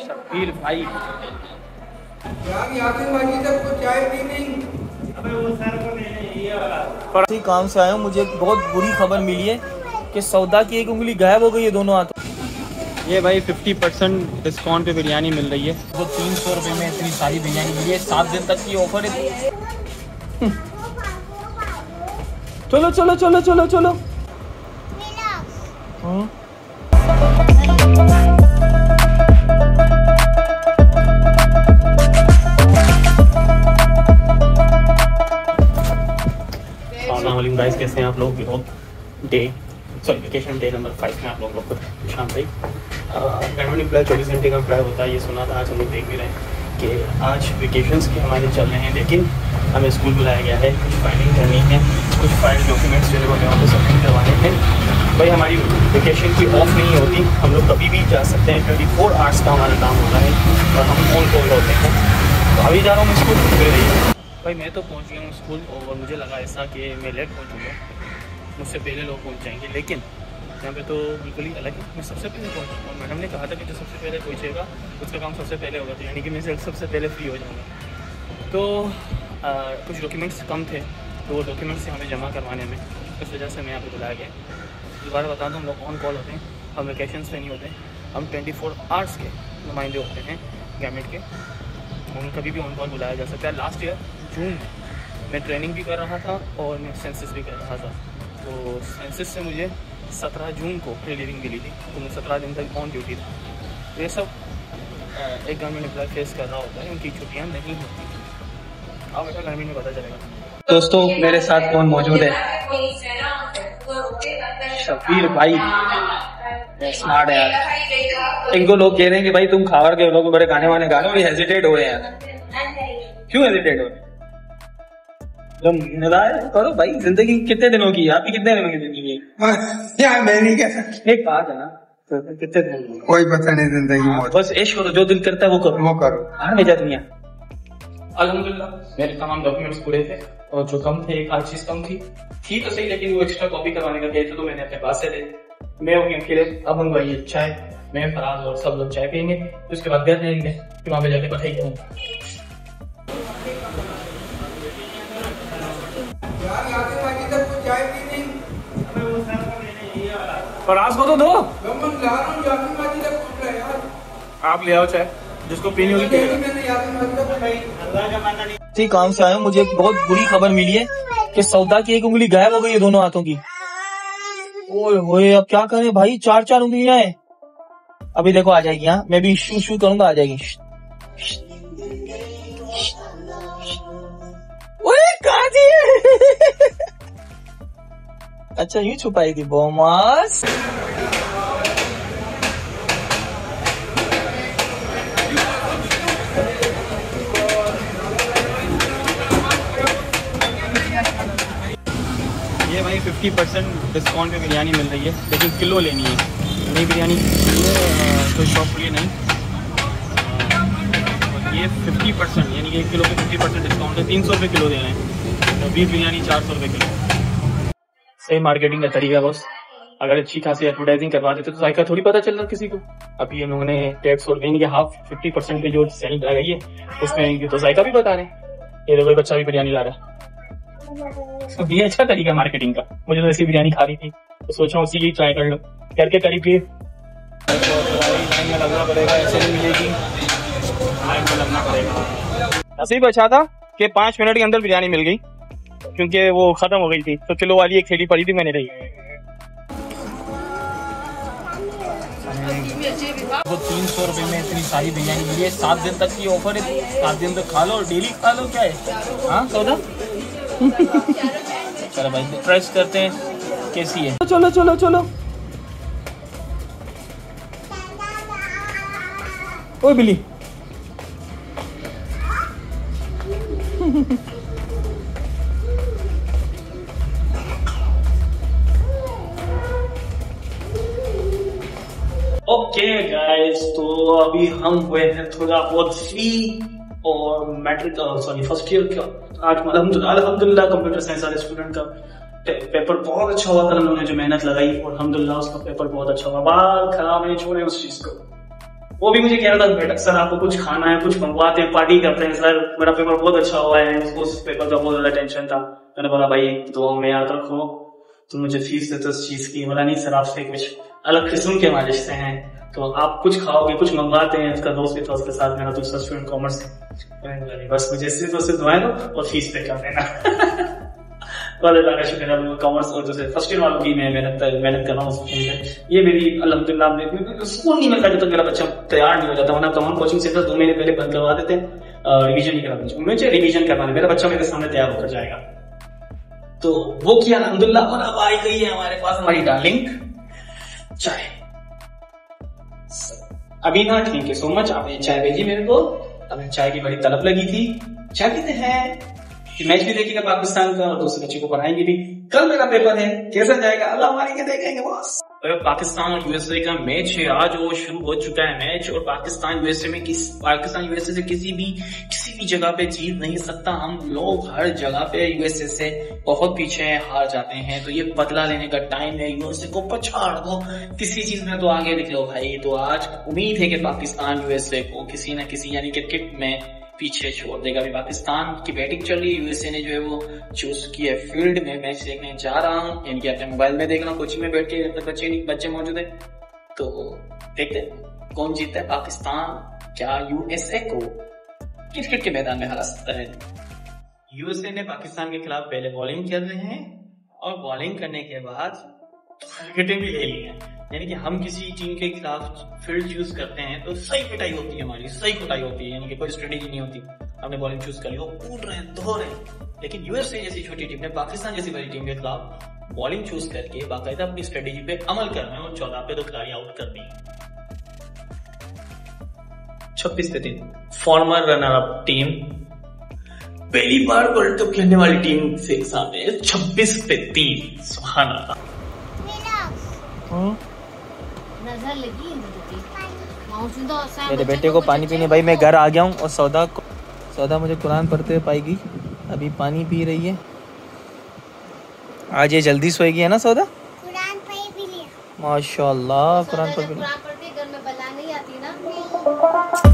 शब्बीर भाई काम से आया हूँ। मुझे एक बहुत बुरी खबर मिली है कि सौदा की एक उंगली गायब हो गई है दोनों हाथों। ये भाई 50% डिस्काउंट पे बिरयानी मिल रही है। तो 300 रुपये में इतनी सारी बिरयानी मिली है। 7 दिन तक की ऑफर है। चलो चलो चलो चलो चलो। गाइस कैसे हैं आप लोग? वेकेशन डे नंबर 5 में आप लोगों को शाम से गवर्नमेंट एम्प्लॉय 24 घंटे का एम्प्लॉय होता है। ये सुना था, आज हम लोग देख भी रहे हैं कि आज वेकेशंस के हमारे चल रहे हैं, लेकिन हमें स्कूल बुलाया गया है। कुछ फाइलिंग करनी है, कुछ फाइल डॉक्यूमेंट्स जो होते हैं उनको सबमिट करवाने हैं। भाई हमारी वेकेशन कोई ऑफ नहीं होती, हम लोग कभी भी जा सकते हैं। 24 आवर्स का हमारा काम होता है और हम ऑन कॉल होते हैं। तो अभी जा रहा हूँ मैं स्कूल। भाई मैं तो पहुँच गया हूँ स्कूल और मुझे लगा ऐसा कि मैं लेट पहुँचूँगा, मुझसे पहले लोग पहुँच जाएंगे, लेकिन यहाँ पे तो बिल्कुल ही अलग है। मैं सबसे पहले पहुँचूँगा। मैडम ने कहा था कि जो सबसे पहले पहुँचेगा उसका काम सबसे पहले होगा, तो यानी कि मैं सबसे पहले फ्री हो जाऊँगा। तो कुछ डॉक्यूमेंट्स कम थे, तो वो डॉक्यूमेंट्स हमें जमा करवाने में, इस वजह से मैं यहाँ पे बुलाया गया। दोबारा बता दूँ, हम लोग ऑन कॉल होते हैं, हम वेकेशन पे नहीं होते। हम 24 आवर्स के नुमाइंदे होते हैं गवर्नमेंट के। हम कभी भी ऑन कॉल बुलाया जा सकता है। लास्ट ईयर जून में मैं ट्रेनिंग भी कर रहा था और मैं सेंसस भी कर रहा था। तो सेंसस से मुझे 17 जून को रिलीविंग मिली थी, तो मैं 17 दिन तक ऑन ड्यूटी था। तो ये सब एक गवर्नमेंट एम्प्लॉय फेस कर रहा होता है, उनकी छुट्टियाँ नहीं होती। अब बेटा गवर्नमेंट में पता चलेगा। दोस्तों मेरे साथ कौन मौजूद है? शब्बीर भाई स्मार्ट है यार। इनको लोग कह रहे हैं कि भाई तुम खावर के लोग बड़े गाने वाने गा रहे हो, ये हेजिटेट हो रहे हैं यार। क्यों हेजिटेट हो रहे हैं? करो भाई, जिंदगी कितने दिनों की है आपकी? कितने दिनों की जिंदगी है यार? मैं नहीं कह सकता। एक बात है ना, कितने दिनों की? कोई पता नहीं जिंदगी। बस ऐश करो, जो दिल करता है वो करो, वो करो। हाँ में जाती है। अल्हम्दुलिल्लाह मेरे तमाम डॉक्यूमेंट्स पूरे थे और जो कम थे, एक आध चीज कम थी तो सही, लेकिन वो एक्स्ट्रा कॉपी करवाने का कहते तो मैंने अपने पास से ले। मैं हो गया अकेले। अब हम भाई चाय, मैं फराज और सब लोग चाय पियेंगे, उसके बाद घर जाएंगे, फिर वहां पे जाके बताइए। फराज को तो दो, आप ले आओ चाय, जिसको पीनी होगी। काम से आया हूँ। मुझे एक बहुत बुरी खबर मिली है कि सौदा की एक उंगली गायब हो गई है दोनों हाथों की। ओए अब क्या करें भाई, 4 उंगलियां हैं। अभी देखो आ जाएगी। हाँ मैं भी शू शू करूंगा, आ जाएगी। ओए कहाँ थी? अच्छा यूं छुपाई थी बोमास। ये भाई 50% डिस्काउंट पे बिरयानी मिल रही है, लेकिन किलो लेनी है। नई बिरयानी कोई शॉप खुली नहीं। ये 50% यानी कि 1 किलो पे 50% डिस्काउंट है। 300 रुपये किलो दे रहे हैं। तो 20 बिरयानी 400 रुपये किलो। सही मार्केटिंग का तरीका बस। अगर अच्छी खासी एडवर्टाइजिंग करवा देते तो जायका थोड़ी पता चल रहा किसी को। अभी हम लोगों ने टैक्स और यानी कि हाफ 50% पे जो सेल आ गई है उसमें तो जायका भी बता रहे हैं। ये कोई बच्चा भी बिरयानी ला रहा है। तो ये अच्छा तरीका मार्केटिंग का। मुझे तो ऐसी बिरयानी खा रही थी तो सोचा उसी की ट्राई कर लो। करके करीब लाइन में लगना पड़ेगा, ऐसे नहीं मिलेगी, लाइन में लगना पड़ेगा। नसीब अच्छा था कि 5 मिनट के अंदर बिरयानी मिल गई, क्योंकि वो खत्म हो गई थी। तो किलो वाली एक थैली पड़ी थी, मैंने रही। वो 300 रुपये में इतनी सारी बिरयानी मिली है। 7 दिन तक की ऑफर है, 7 दिन तक खा लो और डेली खा लो। क्या है? हाँ सौदा। चलो भाई ट्राई करते हैं कैसी है। चलो चलो चलो। ओ बिल्ली ओके गाइस, तो अभी हम हुए हैं थोड़ा बहुत फ्री और मैट्रिक फर्स्ट ईयर का आज अल्हम्दुलिल्लाह कंप्यूटर साइंस वाले स्टूडेंट का पेपर बहुत अच्छा हुआ था। उन्होंने जो मेहनत लगाई और अल्हम्दुलिल्लाह उसका पेपर बहुत अच्छा हुआ। बाल खराब नहीं छोड़े उस चीज को। वो भी मुझे कह रहा था बेटा सर आपको कुछ खाना है, कुछ मंगवाते हैं, पार्टी करते हैं सर, मेरा पेपर बहुत अच्छा हुआ है। उसको उस पेपर का बहुत ज्यादा टेंशन था। मैंने बोला भाई दुआ में याद रखो, तुम मुझे फीस देते उस चीज की। बोला नहीं सर आपसे कुछ अलग किस्म के हमारे रिश्ते हैं, तो आप कुछ खाओगे, कुछ मंगवाते हैं। उसका दोस्त भी था उसके साथ, मेरा दूसरा स्टूडेंट कॉमर्स। बस मुझे सिर्फ उससे दुआएं दो और फीस पे कर देना। अल्लाह का शुक्र है, कॉमर्स और जैसे फर्स्ट ईयर वालों की मैं मेहनत कर रहा हूँ। ये मेरी अल्हम्दुलिल्लाह सुकून नहीं मिलता जब तक मेरा बच्चा तैयार नहीं हो जाता। वरना तमाम कोचिंग सेंटर 2 महीने पहले बंद करवा देते हैं, रिवीजन नहीं कराते। मुझे रिवीजन करवाना, मेरा बच्चा मेरे सामने तैयार होकर जाएगा। तो वो किया अल्हम्दुलिल्लाह, और अब आई गई है हमारे पास हमारी डार्लिंग चाय। अभी ना थैंक यू सो मच, आपने चाय भेजी मेरे को। अब चाय की बड़ी तलब लगी थी, चाय पीते हैं, मैच भी देखेगा पाकिस्तान का और दूसरे बच्चे को पढ़ाएंगे भी। कल मेरा पेपर है, कैसा जाएगा अल्लाह हमारे के देखेंगे बॉस। पाकिस्तान और यूएसए का मैच है आज, वो शुरू हो चुका है मैच। और पाकिस्तान यूएसए से किसी भी जगह पे जीत नहीं सकता। हम लोग हर जगह पे यूएसए से बहुत पीछे हार जाते हैं। तो ये बदला लेने का टाइम है, यूएसए को पछाड़ दो, किसी चीज में तो आगे निकलो भाई। तो आज उम्मीद है कि पाकिस्तान यूएसए को किसी न किसी यानी क्रिकेट में पीछे छोड़ देगा। अभी पाकिस्तान की बैटिंग चल रही है, यूएसए ने जो है वो चूज किया है फील्ड में। मैच देखने जा रहा हूँ, इनके अपने मोबाइल में देख रहा हूँ, कोचिंग में बैठ के बच्चे मौजूद है। तो देखते हैं कौन जीतता है, पाकिस्तान क्या यूएसए को क्रिकेट के मैदान में हरा सकता है। यूएसए ने पाकिस्तान के खिलाफ पहले बॉलिंग कर रहे हैं और बॉलिंग करने के बाद विकेटें भी ले ली हैं। यानी कि हम किसी टीम के खिलाफ फील्ड चूज करते हैं तो सही पिटाई होती है, हमारी सही पिटाई होती है, यानी कि कोई स्ट्रेटेजी नहीं होती। हमने बॉलिंग चूज कर ली, वो कूद रहे हैं, दौड़ रहे हैं। लेकिन यूएसए जैसी छोटी टीम ने पाकिस्तान जैसी बड़ी टीम के खिलाफ बॉलिंग चूज करके बाकायदा अपनी स्ट्रेटेजी पे अमल कर रहे हैं और 14 पे तो खिलाड़ी आउट कर दी। 26-3 फॉर्मर रनर अप टीम पहली बार वर्ल्ड कप खेलने वाली टीम से सामने 26-3। सुभान अल्लाह। नजर लगी मेरे बेटे को पानी पीने भाई मैं घर आ गया हूँ। और सौदा मुझे कुरान पढ़ते हुए पाएगी, अभी पानी पी रही है। आज ये जल्दी सोएगी है ना सौदा? कुरान पढ़ भी लिया माशाल्लाह, कुरान पढ़ भी लिया। कुरान पढ़ते घर में बला नहीं आती ना।